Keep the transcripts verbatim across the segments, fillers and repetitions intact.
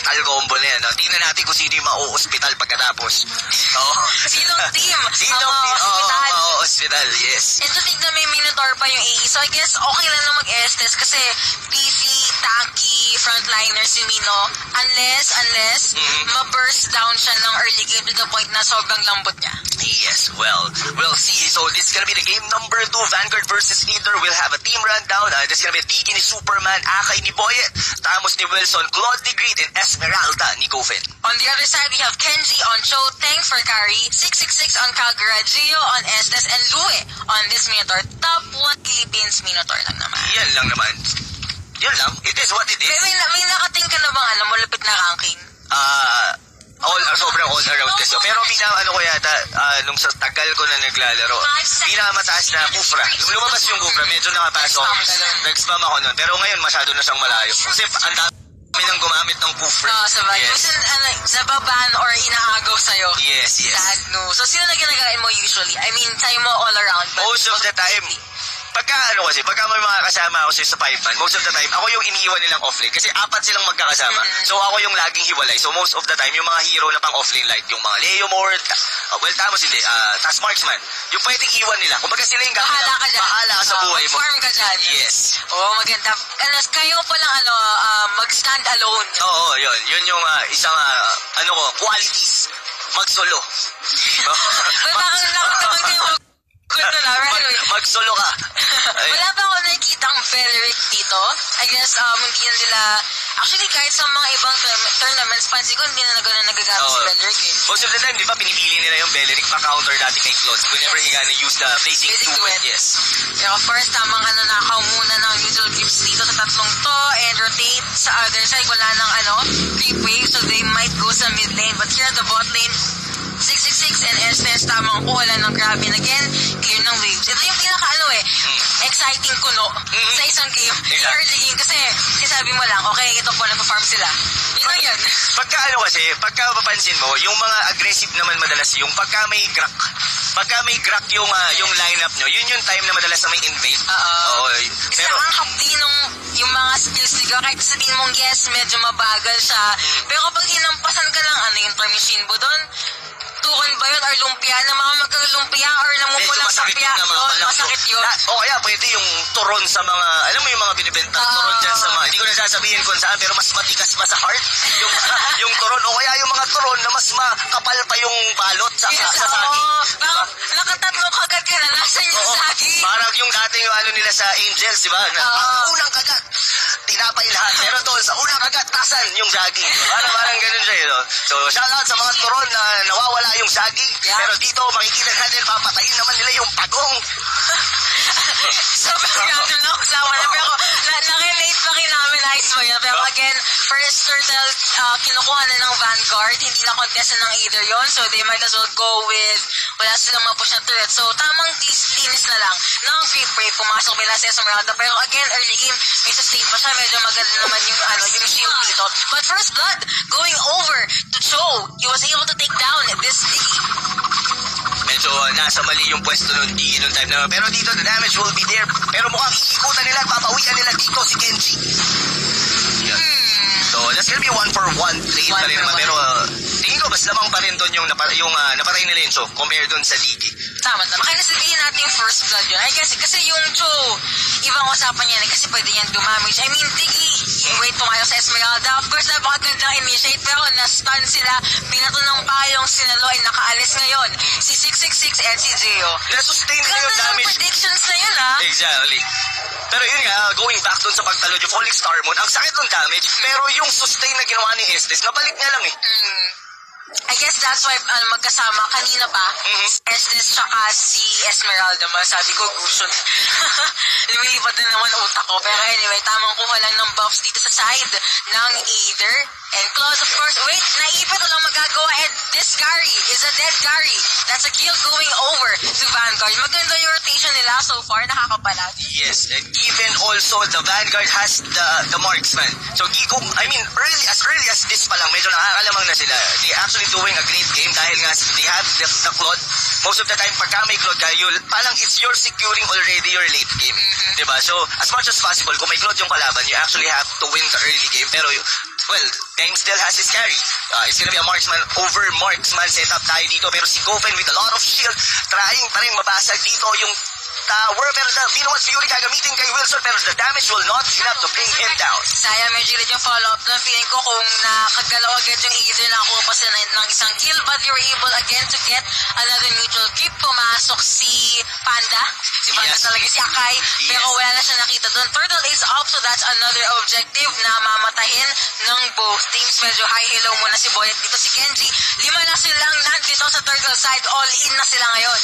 lethal combo na yan. No? Tingnan natin kung sino yung ma-o-hospital pagkatapos. Oh. Sinong team? Sinong team? Oo, ma-o-hospital, yes. And to tignan may Minotaur pa yung A E. So I guess okay lang na mag-Estes kasi beefy, tanky, frontliner si Mino. Unless, unless, mm-hmm. ma-burst down siya ng early game to the point na sobrang lambot niya. Yes, well, we'll see. So this is gonna be the game number two, Vanguard versus Leader. We'll have a team rundown. Uh, this is gonna be Tiki ni Superman, Akay ni Boyet, Tamos ni Wilson, Claude ni Greed, and Esmeralda ni Gofen. On the other side, we have Kenji on Cho, Teng for Carry, six six six on Kagura, Gio on Estes, and Lue on this Minotaur. Top one Philippines Minotaur lang naman. Yan lang naman. Yan lang. It is what it is. May, may, may nakating ka na bang ano, malapit na ranking? Ah... Uh, All, sobrang all around kasi. Pero pinaka-ano ko yata, uh, nung sa tagal ko na naglalaro, pinaka-mataas na Kufra. Nung lumabas yung Kufra, medyo nakapasok. Nag-spam ako nun. Pero ngayon, masyado na siyang malayo. Kasi ang dami nang gumamit ng Kufra. Oo, sa bagay. Yes. Kasi ano, nababan or inaagaw sa'yo. Yes, yes. Sad no. So, sino na ginagain mo usually? I mean, sa'yo mo all around. Most of the time, pagka ano kasi, pagka may mga kasama ako sa five man, most of the time, ako yung iniiwan nilang offlane kasi apat silang magkakasama. Mm-hmm. So ako yung laging hiwalay. So most of the time, yung mga hero na pang offlane like yung mga Leo Mort, uh, well, tamos hindi, uh, tas Marksman, yung pwedeng iwan nila. Kumbaga sila yung gagawin. Bahala ka dyan. Bahala ka sa buhay mo. Farm ka dyan. Yes. Oo, oh, maganda. Ano, kayo pa lang ano, uh, mag-stand alone. Oo, oh, yun. Yun yung uh, isang, uh, ano ko, qualities. Mag-solo. Parang nakataman kayo mag-solo na. Mag, mag-solo ka. Wala ba ako nakikitang Beleric dito? I guess, um, hindi na nila... Actually, kahit sa mga ibang tournaments, pansin ko, hindi na gano'n nagagamit oh, si Beleric eh. Most of the time, di ba, pinipili nila yung Beleric pa-counter dati kay Claude whenever yes. he gonna use the Blazing Duet. Yes. Pero of course, tamang ano, nakaw muna ng neutral creeps dito sa tatlong to and rotate sa other side. Wala nang ano, creep wave, so they might go sa mid lane. But here at the bot lane, six six six and Estes, tamang kuha ng grab. And again, clear ng waves. Ito yung pinaka ano eh, mm. exciting kuno mm-hmm. sa isang game. Exactly. Early game kasi, sabi mo lang, okay, ito po, nagpa-farm sila. Yun lang yun. Pagka ano kasi, pagka mapapansin mo, yung mga aggressive naman madalas yung pagka may crack. Pagka may crack yung, uh, yung lineup nyo, yun yung time na madalas na may invade. Oo. Oo. Pero ang hapdi nung yung mga skills nila, kahit sabihin mong yes, medyo mabagal siya. Mm. Pero kapag hinampasan ka lang, ano yung term machine mo doon? Tukan ba yun or lumpia? Na mga magkalumpia or namumulang sa pia? Yun, masakit yun. Na, o kaya pwede yung turon sa mga, alam mo yung mga binibenta, uh, turon dyan sa mga, hindi ko na sasabihin kung saan, pero mas matigas pa sa heart. Yung, yung turon, o kaya yung mga turon na mas makapal pa yung balot sa, yes, sa sagi. Oo, diba? Nakatatlong kagat ka na, nasan yung oo, sagi? Parang yung dating yung ano nila sa Angels, di ba? Na, uh, unang kagat, tinapay lahat. Pero doon, sa unang kagat, tasan yung sagi. Parang, parang ganun siya, you know? So, shout out sa mga turon na nawawala yung saging, yeah. Pero dito makikita natin papatayin naman nila yung pagong. So, random na usawa na, pero na-relate pa rin namin, nice mo yun. Pero again, first turtle, uh, kinukuha na ng Vanguard, hindi na contestant ng either yon, so they might as well go with, wala silang mapush na turret. So, tamang linis na lang ng free break, pumasok nila sa Esmeralda. Pero again, early game, may sustain pa siya, medyo maganda naman yung, ano, yung shield dito. But first blood, going over to Cho, he was able to take down this Diggy. Medyo uh, nasa mali yung pwesto nun di nung time na. Pero dito, the damage will be there. Pero mukhang iikutan nila at papawian nila dito si Kenji. Yeah. Hmm. So, that's gonna be one for one trade pa rin naman. Pero uh, tingin ko, mas lamang pa rin doon yung, napa, yung uh, napatay nila yung Cho compared doon sa Diggy. Tama, tama. Kaya nasabihin natin yung first blood yun. I guess, kasi yung Cho, ibang usapan yan eh, kasi pwede yan dumamage. I mean, Diggy, wait po kayo sa Esmeralda. Of course, napakagandang initiate, pero na-stun sila. Binato ng payong sinalo ay nakaalis ngayon. Si six six six and si Gio. Na-sustain na yung damage. Ganda predictions na yun, ha? Exactly. Pero yun nga, going back doon sa pagtalo yung Falling Star Moon, ang sakit ng damage, pero yung sustain na ginawa ni Estes, nabalik niya lang eh. Mm. I guess that's why uh, magkasama kanina pa, mm-hmm. Estes tsaka si Esmeralda. Masabi ko, gusto. Lumilipad na naman utak ko. Pero anyway, tamang kuha lang ng buffs dito sa side ng Aether. And Claude, of course, wait, naipit lang magagawa. And this Gary is a dead Gary. That's a kill going over to Vanguard. Maganda yung rotation nila so far, nakakapalag. Yes, and even also the Vanguard has the the marksman. So, kung, I mean, early as early as this pa lang, medyo nakakalamang na sila. They actually doing a great game dahil nga they have the, the Claude. Most of the time, pagka may Claude ka, you'll, parang it's you're securing already your late game. Mm-hmm. Diba? So, as much as possible, kung may Claude yung kalaban, you actually have to win the early game. Pero well, Tang still has his carry. Uh, it's gonna be a marksman over marksman setup tayo dito. Pero si Gofen with a lot of shield, trying pa rin mabasag dito yung tower. Pero the Vinoaz Fury gagamitin kay Wilson, pero the damage will not be enough to bring him down. Sayang, medyo ulit yung follow-up na feeling ko kung nakagalaw agad yung Aether, nakakuha pa sila ng isang kill, but they were able again to get another neutral creep. Pumasok si Panda. Si Panda Yes. talaga, si Akai. Yes. Pero wala na siya nakita doon. Turtle is up, so that's another objective na mamatahin ng both teams. Medyo high hello muna si Boyet dito. Si Kenji, lima na silang nandito sa Turtle side. All in na sila ngayon.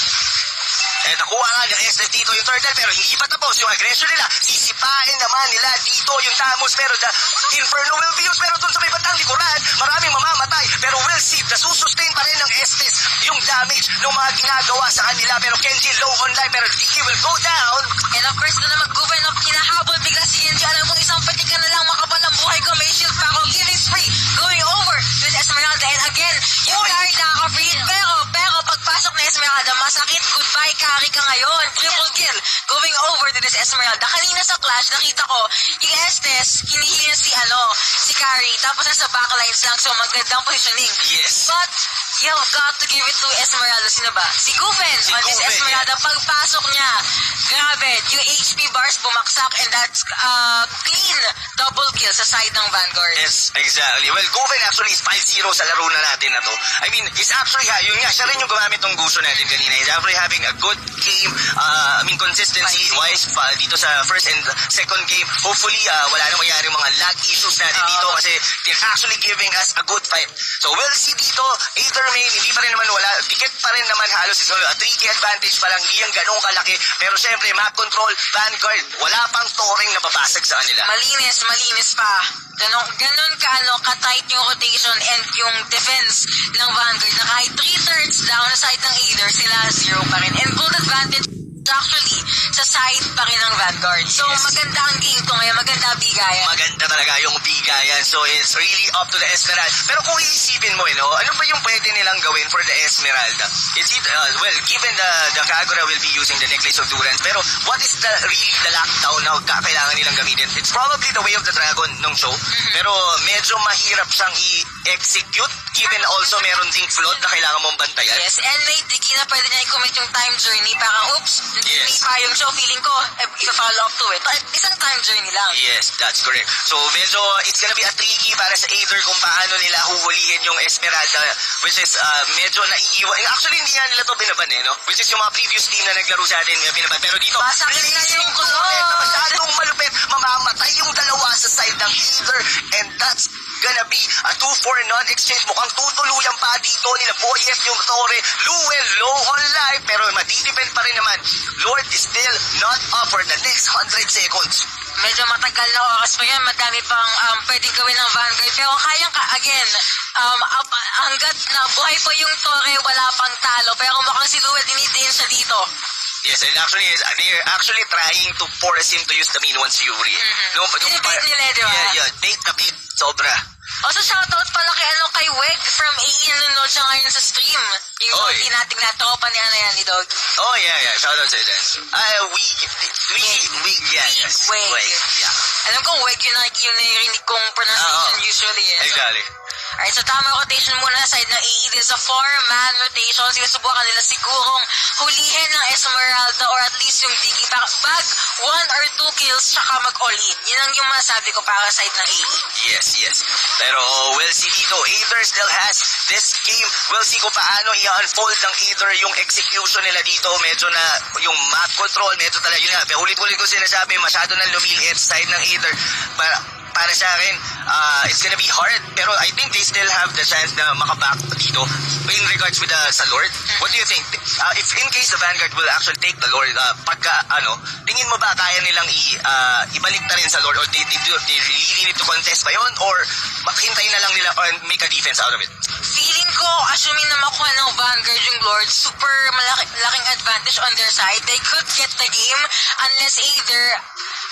Eh, nakuha nga ng S F dito yung turtle, pero hindi pa tapos yung aggression nila. Sisipain naman nila dito yung Tamus, pero the Inferno will be used. Pero dun sa may bandang likuran, maraming mamamatay. Pero we'll see, nasusustain pa rin ng Estes yung damage ng mga ginagawa sa kanila. Pero Kenji low on life, pero he will go down. And of course, doon na mag-govern up, hinahabol bigla si Kenji. Alam mong isang patika na lang, makapal ang buhay ko, may shield pa ako. Killing spree, going over to Esmeralda. And again, yung carry nakaka-free. Pero, pero, pagpasok na Esmeralda, masakit. Goodbye, carry ka ngayon. Triple kill, going over to this Esmeralda. Kanina sa clash, nakita ko, yung Estes, hinihilin si, ano, si carry. Tapos nasa backlines lang, so magandang positioning. Yes. But, you've got to give it to Esmeralda. Sino ba? Si Guven Si on this Guven, Esmeralda. Pagpasok niya, grabe, yung H P bars bumaksak, and that's uh, clean double kill sa side ng Vanguard. Yes, exactly. Well, Gofen actually is five zero sa laro na natin na to. I mean, he's actually, ha, yun nga, siya rin yung gumamit ng gusto natin kanina. He's actually having a good game, uh, I mean, consistency-wise pa dito sa first and second game. Hopefully, uh, wala nang mayari mga lag issues natin Uh, dito kasi they're actually giving us a good fight. So, we'll see dito, Aether main, hindi pa rin naman wala. Dikit pa rin naman halos. It's only a three K advantage pa lang, hindi yung ganong kalaki. Pero syempre, map control, Vanguard, wala pang toring na babasag sa kanila. Malinis, malinis pa. Ganon, ganon ka, ano, ka-tight yung rotation and yung defense ng Vanguard na kahit three thirds down sa side ng Aether, sila zero pa rin. And gold advantage actually sa side pa rin ng Vanguard. So, Yes. maganda ang game to ngayon. Maganda ang bigayan. Maganda talaga yung bigayan. So, it's really up to the Esmeralda. Pero kung iisipin mo, you know, ano ba yung pwede nilang gawin for the Esmeralda? Is it, uh, well, given the, the Kagura will be using the Necklace of Durance, pero what is the really the lockdown na kailangan nilang gamitin? It's probably the Way of the Dragon nung show, pero medyo mahirap siyang i-execute, given also meron ding flood na kailangan mong bantayan. Yes, and may digi na pwede niya i-commit yung time journey. Parang, oops, Yes. may payong show. Feeling ko, eh, i-follow up to it. But isang time journey lang. Yes, that's correct. So, medyo, it's gonna be a tricky para sa Aether kung paano nila huhulihin yung Esmeralda, which is, uh, medyo naiiwan. Actually, hindi nga nila to binaban eh, no? Which is yung mga previous team na naglaro sa atin, may binaban. Pero dito, Basag na releasing yung to kulot. it na masyadong malupit, mamamatay yung dalawa sa side ng Aether, and that's gonna be a two for non-exchange. Mukhang tutuluyan pa dito nila Boyet yung Torre. Luel, low on life, pero madidepend pa rin naman. Lord is still not up for the next one hundred seconds. Medyo matagal na oras pa yan. Madami pang um, pwedeng gawin ng Vanguard. Pero kayang ka, again, um, up, hanggat na buhay pa yung Torre, wala pang talo. Pero mukhang si Luel, dinidiin siya dito. Yes, and actually, they're actually trying to force him to use the Mean One's Fury. Mm-hmm. No, Tinibait nila, di ba? Yeah, yeah, bait na bait, sobra. Also, shoutout pala kay, ano, kay Weg from A E. Nanonood siya ngayon sa stream. Yung Oy. hindi nating na tropa ni ano yan, ni Dog. Oh, yeah, yeah, shout out to them. Uh, we, we, we, yeah, yes. Weg. Wait, yeah. Alam kong Weg yun na yung narinig kong pronunciation Oo. usually. Eh. So, Exactly. alright, so tama rotation muna sa side ng A E. This is a four-man rotation. Sinusubukan nila sigurong hulihin ng Esmeralda or at least yung Diggy. Bag one or two kills, tsaka mag-all-in. Yun ang yung masabi ko para sa side ng A E. Yes, yes. Pero we'll see dito, Aether still has this game. We'll see kung paano i-unfold ng Aether yung execution nila dito. Medyo na yung map control, medyo talaga yun nga. Ulit-ulit ko sinasabi, masyado na lumiliit side ng Aether. Para, para sa akin, uh, it's gonna be hard. Pero I think they still have the chance na makaback dito in regards with the, sa Lord. What do you think? Uh, if in case the Vanguard will actually take the Lord, uh, pagka, ano, tingin mo ba kaya nilang i, uh, ibalik na rin sa Lord? Or they, they, do, they really need to contest ba yun? Or hintayin na lang nila or make a defense out of it? Feeling ko, assuming na makuha ng Vanguard yung Lord, super malaki, laking advantage on their side. They could get the game unless either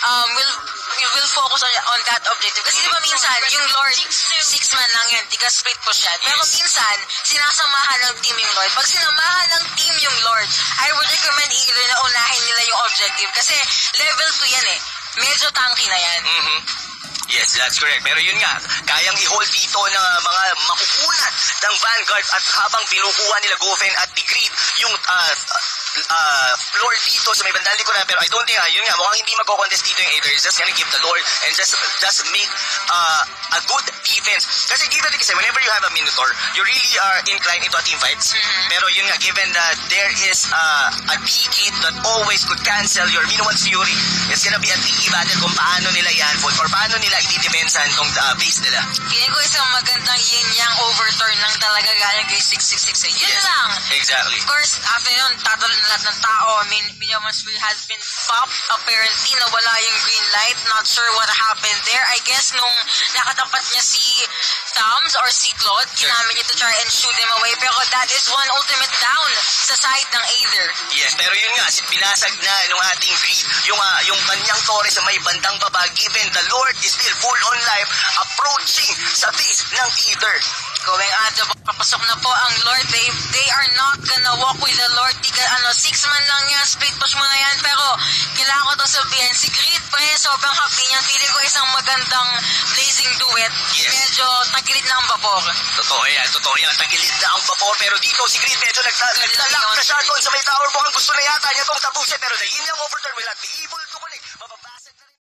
um, will we will focus on, on that objective. Kasi di ba minsan, yung Lord, six man lang yan, di ka split push yan. Pero Yes. minsan, sinasamahan ng team yung Lord. Pag sinamahan ng team yung Lord, I would recommend either na unahin nila yung objective. Kasi level two yan eh. Medyo tanky na yan. Mhm. Yes, that's correct. Pero yun nga, kayang i-hold dito ng uh, mga makukunat ng Vanguard at habang pinukuha nila Gofen at the Grid yung uh, uh, floor dito sa may bandang likuran. Pero I don't think, uh, yun nga, mukhang hindi magko-contest dito yung Aether. Just gonna give the Lord and just just make uh, a good defense. Kasi given kasi whenever you have a Minotaur, you really are inclined into a team fights. Mhm. Pero yun nga, given that there is uh, a D-Kit that always could cancel your Minoan's Fury, it's gonna be a tricky battle kung paano nila yan or paano nila i-defensan tong uh, base nila. Feeling ko isang magandang yin-yang overturn lang talaga galing kay six six six. Eh. Yun Yes, lang. exactly. Of course, after yun, tatalo na lahat ng tao. I mean, Minions has been popped. Apparently, nawala yung green light. Not sure what happened there. I guess nung nakatapat niya si Thumbs or si Claude, ginamit niya to try and shoot him away. Pero that is one ultimate down sa side ng Aether. Yes, pero yun nga, si pinasag na nung ating Greed, yung, uh, yung kanyang Torres sa may bandang baba, given the Lord is still full on life, approaching sa base ng Aether. Going at the papasok na po ang Lord. They, they are not gonna walk with the Lord. Di ka, ano, six man lang yan. Split push mo na yan. Pero, kailangan ko to sabihin. Si Greed, pre, sobrang happy niyan. Feeling ko isang magandang blazing duet. Yes. Medyo tagilid na ang vapor. Totoo yan, totoo yan. Tagilid na ang vapor, pero dito si Greed medyo nagla- naglalak na siya doon sa may tower. Mukhang gusto na yata niya itong tapusin, pero the yin yang overturn will not be able